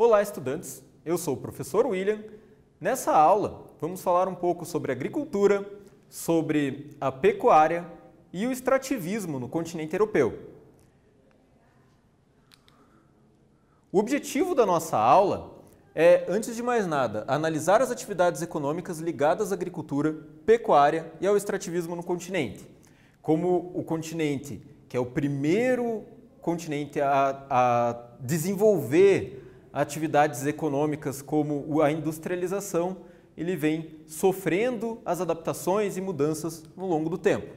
Olá, estudantes! Eu sou o professor William. Nessa aula, vamos falar um pouco sobre agricultura, sobre a pecuária e o extrativismo no continente europeu. O objetivo da nossa aula é, antes de mais nada, analisar as atividades econômicas ligadas à agricultura, pecuária e ao extrativismo no continente. Como o continente, que é o primeiro continente a desenvolver atividades econômicas como a industrialização, ele vem sofrendo as adaptações e mudanças no longo do tempo.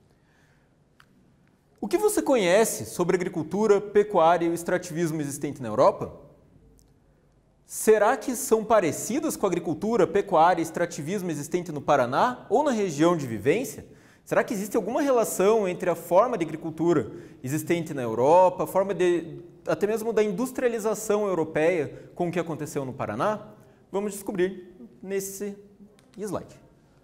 O que você conhece sobre agricultura, pecuária e o extrativismo existente na Europa? Será que são parecidas com a agricultura, pecuária e extrativismo existente no Paraná ou na região de vivência? Será que existe alguma relação entre a forma de agricultura existente na Europa, a forma até mesmo da industrialização europeia com o que aconteceu no Paraná? Vamos descobrir nesse slide.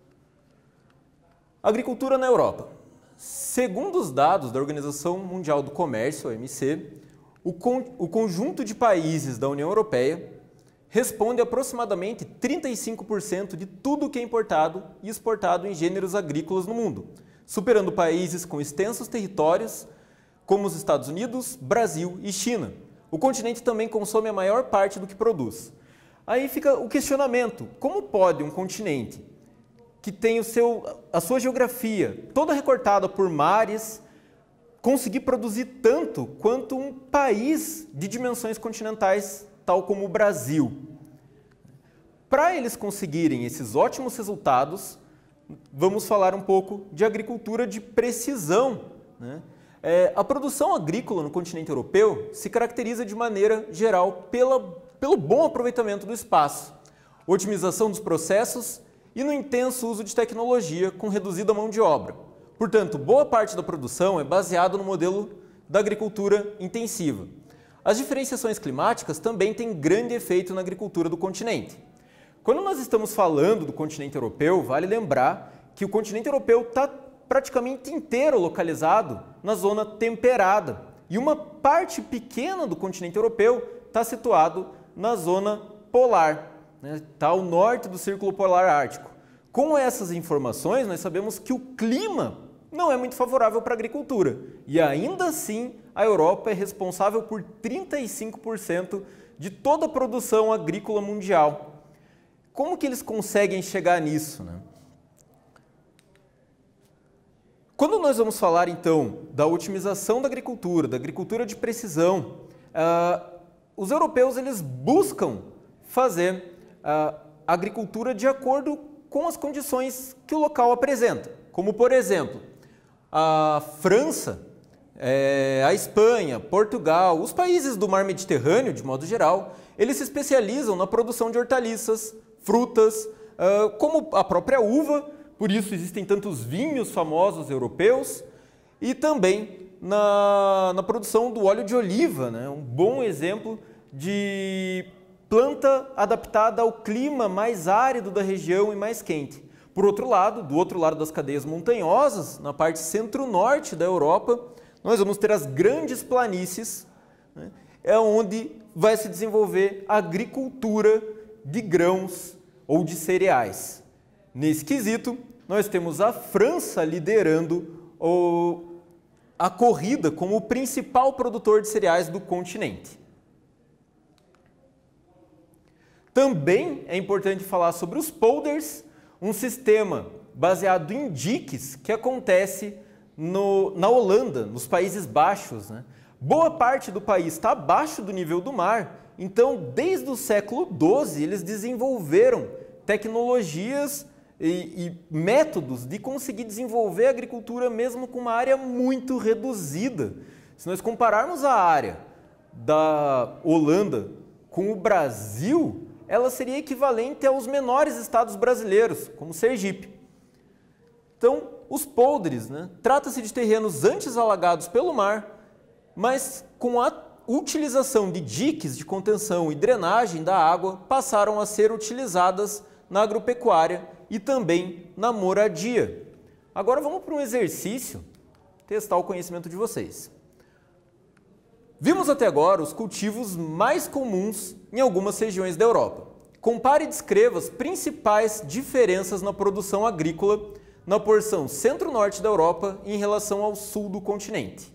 Agricultura na Europa. Segundo os dados da Organização Mundial do Comércio, OMC, o conjunto de países da União Europeia responde a aproximadamente 35% de tudo que é importado e exportado em gêneros agrícolas no mundo, superando países com extensos territórios como os Estados Unidos, Brasil e China. O continente também consome a maior parte do que produz. Aí fica o questionamento: como pode um continente que tem a sua geografia toda recortada por mares conseguir produzir tanto quanto um país de dimensões continentais tal como o Brasil? Para eles conseguirem esses ótimos resultados, vamos falar um pouco de agricultura de precisão, né? A produção agrícola no continente europeu se caracteriza de maneira geral pelo bom aproveitamento do espaço, otimização dos processos e no intenso uso de tecnologia com reduzida mão de obra. Portanto, boa parte da produção é baseada no modelo da agricultura intensiva. As diferenciações climáticas também têm grande efeito na agricultura do continente. Quando nós estamos falando do continente europeu, vale lembrar que o continente europeu está praticamente inteiro localizado na zona temperada e uma parte pequena do continente europeu está situado na zona polar, né? Está ao norte do Círculo Polar Ártico. Com essas informações, nós sabemos que o clima não é muito favorável para a agricultura e ainda assim a Europa é responsável por 35% de toda a produção agrícola mundial. Como que eles conseguem chegar nisso, né? Quando nós vamos falar então da otimização da agricultura de precisão, os europeus eles buscam fazer a agricultura de acordo com as condições que o local apresenta, como por exemplo, a França, a Espanha, Portugal, os países do mar Mediterrâneo, de modo geral, eles se especializam na produção de hortaliças, frutas, como a própria uva, por isso existem tantos vinhos famosos europeus, e também na produção do óleo de oliva, né? Um bom exemplo de planta adaptada ao clima mais árido da região e mais quente. Por outro lado, do outro lado das cadeias montanhosas, na parte centro-norte da Europa, nós vamos ter as grandes planícies, né? É onde vai se desenvolver a agricultura de grãos ou de cereais. Nesse quesito, nós temos a França liderando a corrida como o principal produtor de cereais do continente. Também é importante falar sobre os polders, um sistema baseado em diques que acontece na Holanda, nos Países Baixos, né? Boa parte do país está abaixo do nível do mar, então desde o século XII eles desenvolveram tecnologias e métodos de conseguir desenvolver a agricultura mesmo com uma área muito reduzida. Se nós compararmos a área da Holanda com o Brasil, ela seria equivalente aos menores estados brasileiros, como Sergipe. Então, os polders, né? Trata-se de terrenos antes alagados pelo mar, mas com a utilização de diques de contenção e drenagem da água passaram a ser utilizadas na agropecuária e também na moradia. Agora vamos para um exercício, testar o conhecimento de vocês. Vimos até agora os cultivos mais comuns em algumas regiões da Europa. Compare e descreva as principais diferenças na produção agrícola na porção centro-norte da Europa em relação ao sul do continente.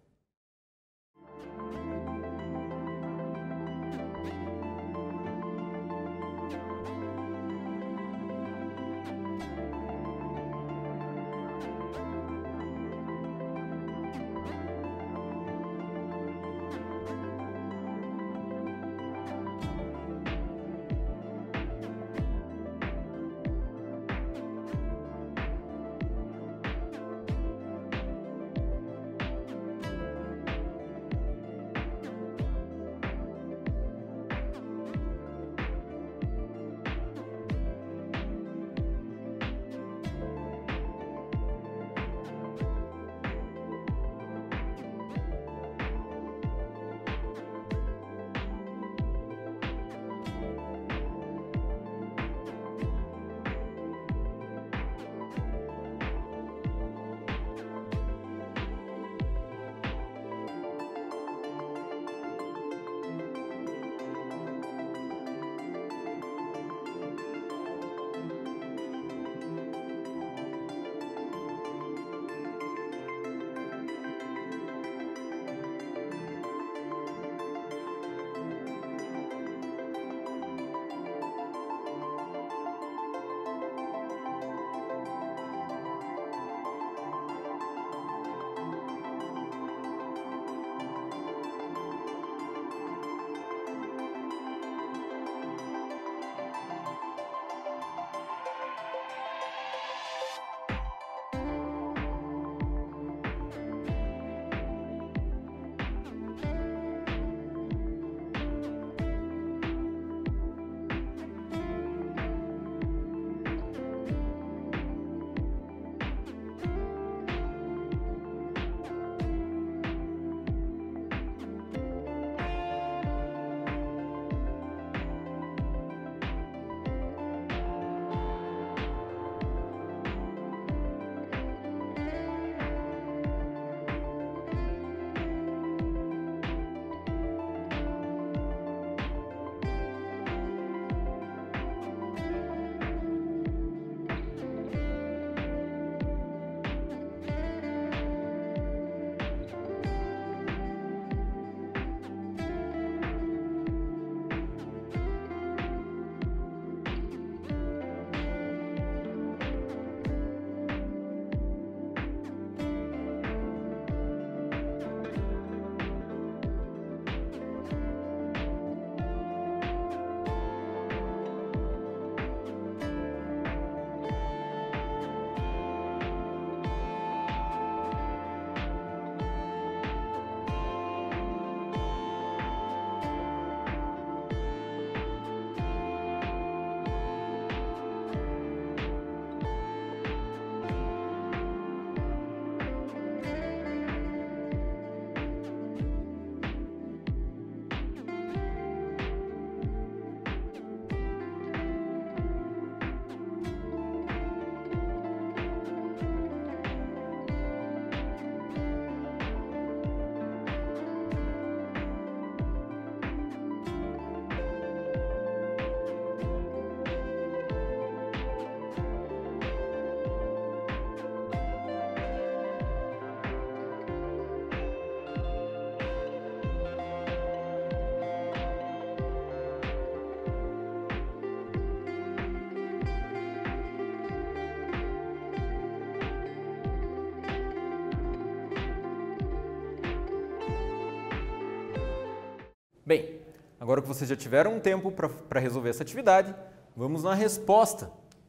Bem, agora que vocês já tiveram um tempo para resolver essa atividade, vamos na resposta.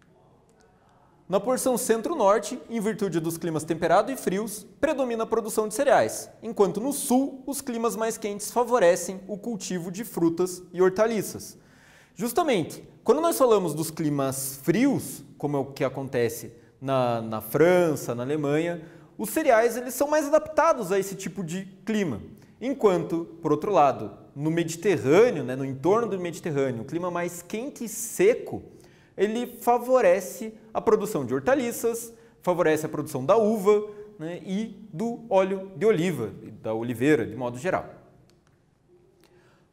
Na porção centro-norte, em virtude dos climas temperados e frios, predomina a produção de cereais, enquanto no sul, os climas mais quentes favorecem o cultivo de frutas e hortaliças. Justamente, quando nós falamos dos climas frios, como é o que acontece na França, na Alemanha, os cereais eles são mais adaptados a esse tipo de clima. Enquanto, por outro lado, no Mediterrâneo, no entorno do Mediterrâneo, o clima mais quente e seco, ele favorece a produção de hortaliças, favorece a produção da uva e do óleo de oliva, da oliveira, de modo geral.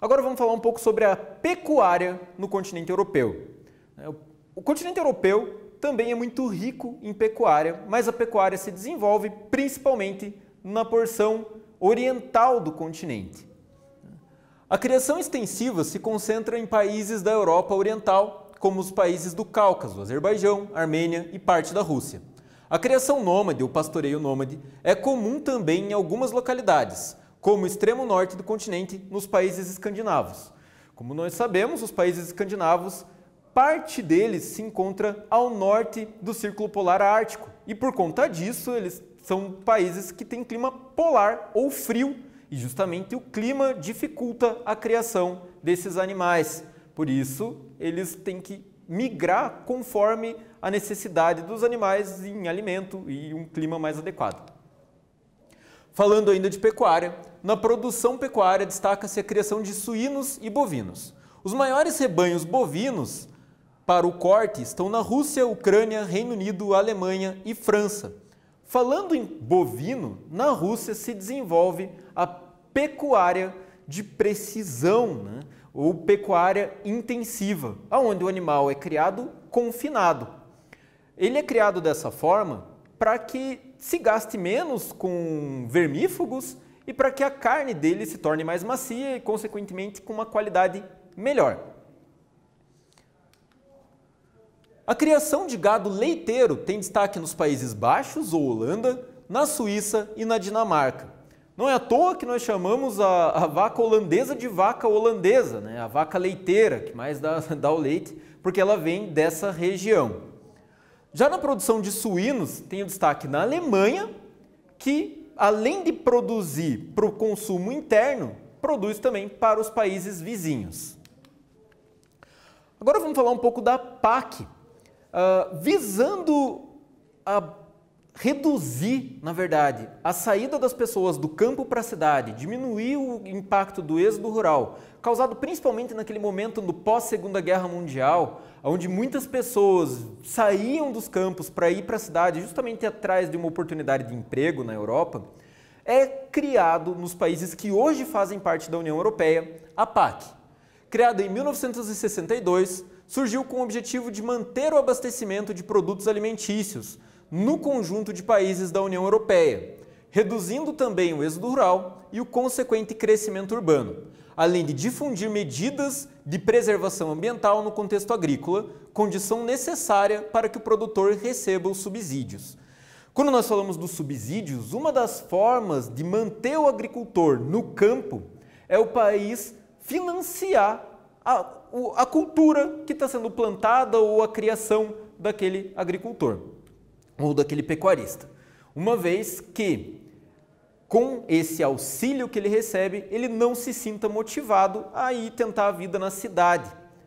Agora vamos falar um pouco sobre a pecuária no continente europeu. O continente europeu também é muito rico em pecuária, mas a pecuária se desenvolve principalmente na porção oriental do continente. A criação extensiva se concentra em países da Europa Oriental, como os países do Cáucaso, Azerbaijão, Armênia e parte da Rússia. A criação nômade, ou pastoreio nômade, é comum também em algumas localidades, como o extremo norte do continente, nos países escandinavos. Como nós sabemos, os países escandinavos, parte deles se encontra ao norte do Círculo Polar Ártico, e por conta disso, eles são países que têm clima polar ou frio, e justamente o clima dificulta a criação desses animais. Por isso, eles têm que migrar conforme a necessidade dos animais em alimento e um clima mais adequado. Falando ainda de pecuária, na produção pecuária destaca-se a criação de suínos e bovinos. Os maiores rebanhos bovinos para o corte estão na Rússia, Ucrânia, Reino Unido, Alemanha e França. Falando em bovino, na Rússia se desenvolve a pecuária de precisão, ou pecuária intensiva, onde o animal é criado confinado. Ele é criado dessa forma para que se gaste menos com vermífugos e para que a carne dele se torne mais macia e, consequentemente, com uma qualidade melhor. A criação de gado leiteiro tem destaque nos Países Baixos ou Holanda, na Suíça e na Dinamarca. Não é à toa que nós chamamos a vaca holandesa de vaca holandesa, a vaca leiteira, que mais dá o leite, porque ela vem dessa região. Já na produção de suínos, tem o destaque na Alemanha, que além de produzir para o consumo interno, produz também para os países vizinhos. Agora vamos falar um pouco da PAC. Visando reduzir, na verdade, a saída das pessoas do campo para a cidade, diminuir o impacto do êxodo rural, causado principalmente naquele momento do pós-Segunda Guerra Mundial, onde muitas pessoas saíam dos campos para ir para a cidade justamente atrás de uma oportunidade de emprego na Europa, é criado nos países que hoje fazem parte da União Europeia a PAC. Criada em 1962, surgiu com o objetivo de manter o abastecimento de produtos alimentícios no conjunto de países da União Europeia, reduzindo também o êxodo rural e o consequente crescimento urbano, além de difundir medidas de preservação ambiental no contexto agrícola, condição necessária para que o produtor receba os subsídios. Quando nós falamos dos subsídios, uma das formas de manter o agricultor no campo é o país financiar a cultura que está sendo plantada ou a criação daquele agricultor ou daquele pecuarista. Uma vez que, com esse auxílio que ele recebe, ele não se sinta motivado a ir tentar a vida na cidade.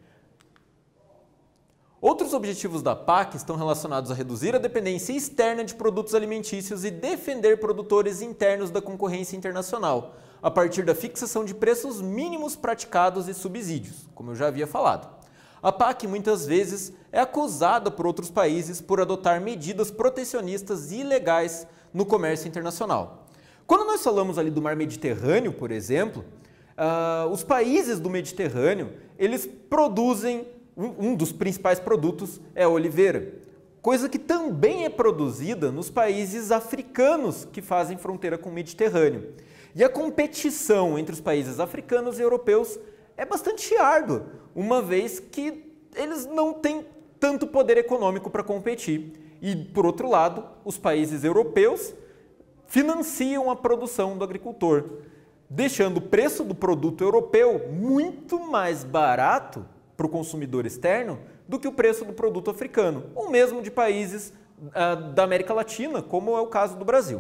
Outros objetivos da PAC estão relacionados a reduzir a dependência externa de produtos alimentícios e defender produtores internos da concorrência internacional, a partir da fixação de preços mínimos praticados e subsídios, como eu já havia falado. A PAC muitas vezes é acusada por outros países por adotar medidas protecionistas ilegais no comércio internacional. Quando nós falamos ali do Mar Mediterrâneo, por exemplo, os países do Mediterrâneo, eles produzem, um dos principais produtos é a oliveira, coisa que também é produzida nos países africanos que fazem fronteira com o Mediterrâneo. E a competição entre os países africanos e europeus é bastante árdua, uma vez que eles não têm tanto poder econômico para competir. E, por outro lado, os países europeus financiam a produção do agricultor, deixando o preço do produto europeu muito mais barato para o consumidor externo do que o preço do produto africano, ou mesmo de países da América Latina, como é o caso do Brasil.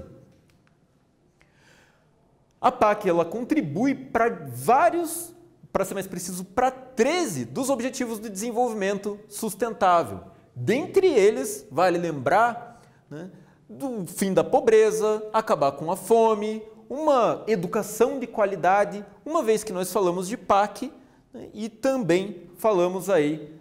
A PAC ela contribui para para ser mais preciso, para 13 dos Objetivos de Desenvolvimento Sustentável. Dentre eles, vale lembrar do fim da pobreza, acabar com a fome, uma educação de qualidade, uma vez que nós falamos de PAC, e também falamos aí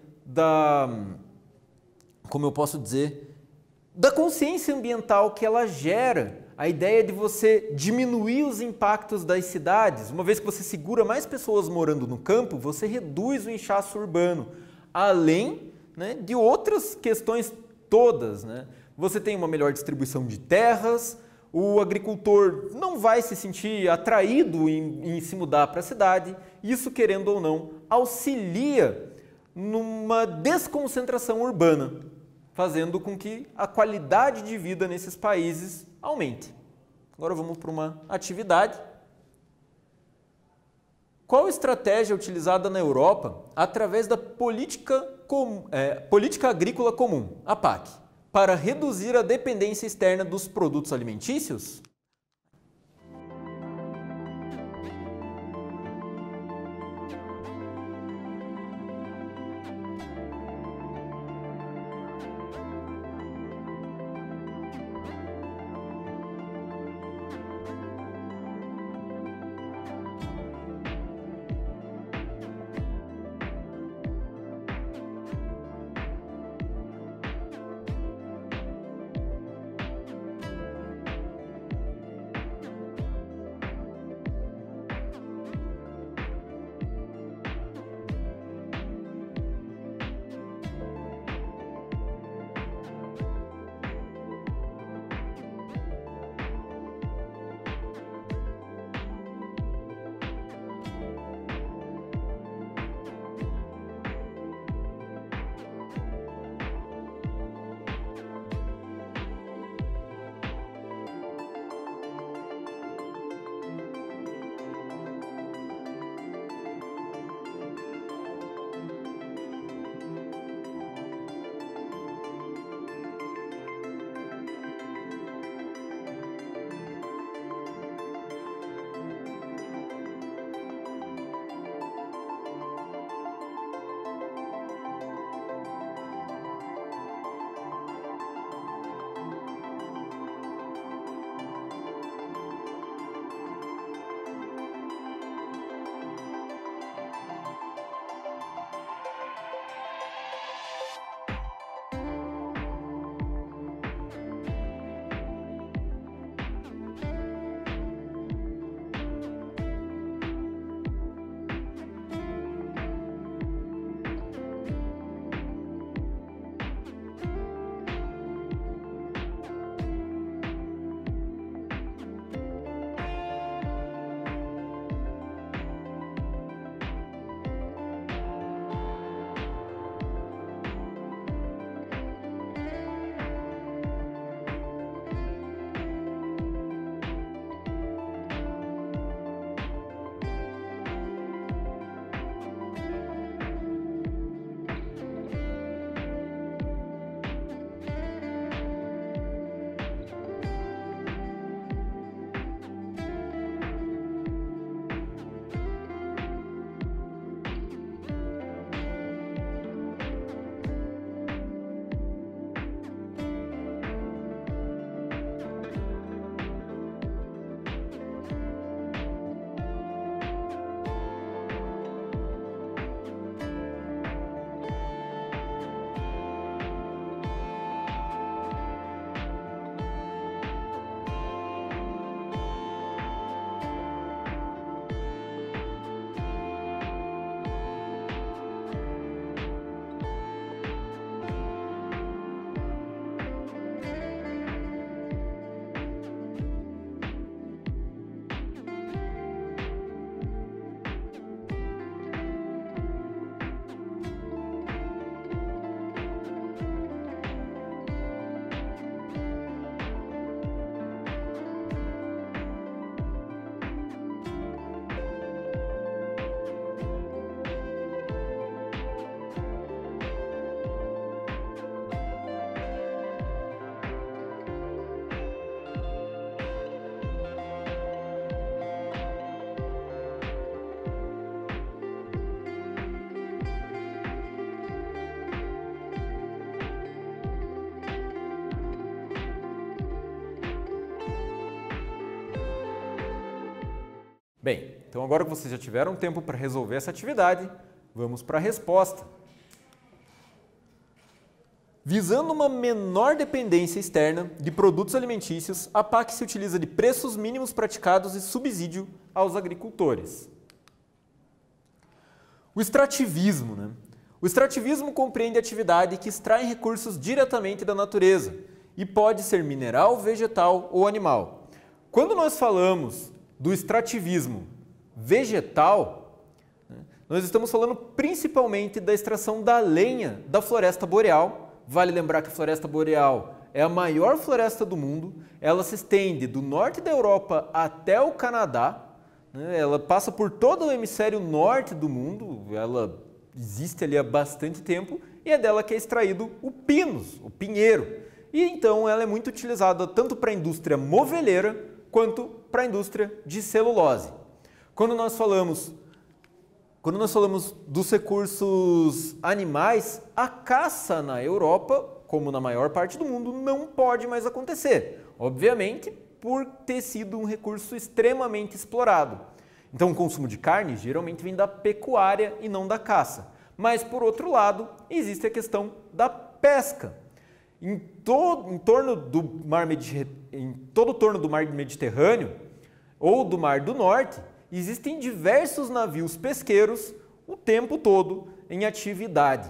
como eu posso dizer, da consciência ambiental que ela gera a ideia de você diminuir os impactos das cidades. Uma vez que você segura mais pessoas morando no campo, você reduz o inchaço urbano, além, né, de outras questões todas, né? Você tem uma melhor distribuição de terras, o agricultor não vai se sentir atraído em se mudar para a cidade. Isso, querendo ou não, auxilia numa desconcentração urbana, fazendo com que a qualidade de vida nesses países aumente. Agora vamos para uma atividade. Qual estratégia é utilizada na Europa através da política agrícola comum, a PAC, para reduzir a dependência externa dos produtos alimentícios? Bem, então agora que vocês já tiveram tempo para resolver essa atividade, vamos para a resposta. Visando uma menor dependência externa de produtos alimentícios, a PAC se utiliza de preços mínimos praticados e subsídio aos agricultores. O extrativismo, né? O extrativismo compreende atividade que extrai recursos diretamente da natureza e pode ser mineral, vegetal ou animal. Quando nós falamos do extrativismo vegetal, né, nós estamos falando principalmente da extração da lenha da floresta boreal. Vale lembrar que a floresta boreal é a maior floresta do mundo, ela se estende do norte da Europa até o Canadá, né, ela passa por todo o hemisfério norte do mundo, ela existe ali há bastante tempo e é dela que é extraído o pinus, o pinheiro. E então ela é muito utilizada tanto para a indústria moveleira quanto para a indústria de celulose. Quando nós falamos dos recursos animais, a caça na Europa, como na maior parte do mundo, não pode mais acontecer. Obviamente, por ter sido um recurso extremamente explorado. Então, o consumo de carne geralmente vem da pecuária e não da caça. Mas, por outro lado, existe a questão da pesca. Em todo o torno do mar Mediterrâneo ou do Mar do Norte, existem diversos navios pesqueiros o tempo todo em atividade.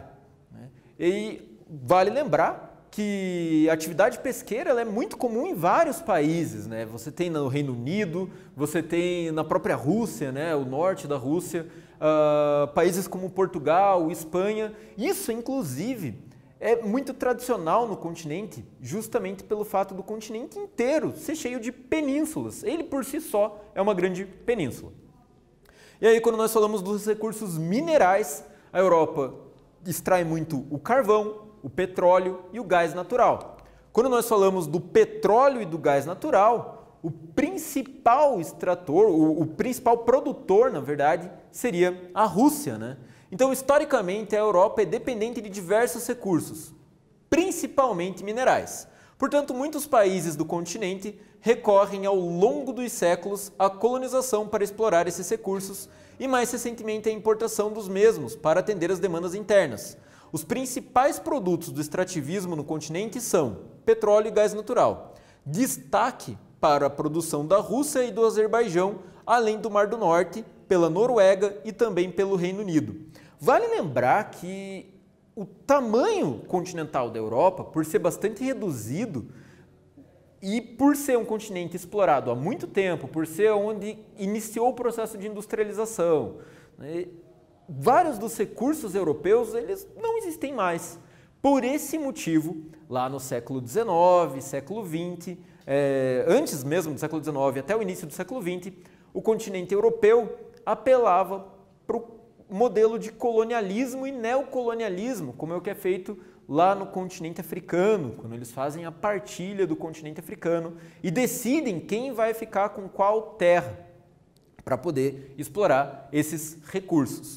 E vale lembrar que a atividade pesqueira ela é muito comum em vários países, né? Você tem no Reino Unido, você tem na própria Rússia, né? O norte da Rússia, países como Portugal, Espanha. Isso, inclusive, é muito tradicional no continente, justamente pelo fato do continente inteiro ser cheio de penínsulas. Ele, por si só, é uma grande península. E aí, quando nós falamos dos recursos minerais, a Europa extrai muito o carvão, o petróleo e o gás natural. Quando nós falamos do petróleo e do gás natural, o principal extrator, o principal produtor, na verdade, seria a Rússia, né? Então, historicamente, a Europa é dependente de diversos recursos, principalmente minerais. Portanto, muitos países do continente recorrem ao longo dos séculos à colonização para explorar esses recursos e, mais recentemente, à importação dos mesmos para atender às demandas internas. Os principais produtos do extrativismo no continente são petróleo e gás natural. Destaque para a produção da Rússia e do Azerbaijão, além do Mar do Norte, pela Noruega e também pelo Reino Unido. Vale lembrar que o tamanho continental da Europa, por ser bastante reduzido e por ser um continente explorado há muito tempo, por ser onde iniciou o processo de industrialização, né, vários dos recursos europeus eles não existem mais. Por esse motivo, lá no século XIX, século XX, antes mesmo do século XIX até o início do século XX, o continente europeu apelava para o modelo de colonialismo e neocolonialismo, como é o que é feito lá no continente africano, quando eles fazem a partilha do continente africano e decidem quem vai ficar com qual terra para poder explorar esses recursos.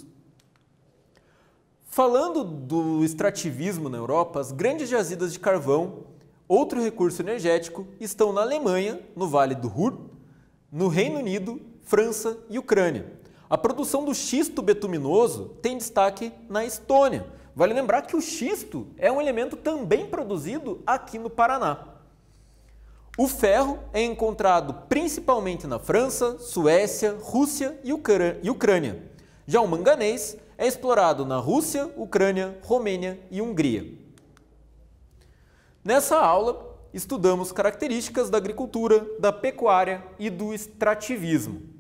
Falando do extrativismo na Europa, as grandes jazidas de carvão, outro recurso energético, estão na Alemanha, no Vale do Ruhr, no Reino Unido, França e Ucrânia. A produção do xisto betuminoso tem destaque na Estônia. Vale lembrar que o xisto é um elemento também produzido aqui no Paraná. O ferro é encontrado principalmente na França, Suécia, Rússia e Ucrânia. Já o manganês é explorado na Rússia, Ucrânia, Romênia e Hungria. Nessa aula, estudamos características da agricultura, da pecuária e do extrativismo.